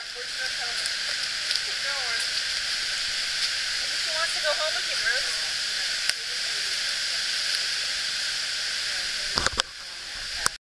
Where's the helmet? Keep going. Maybe she wants to go home and get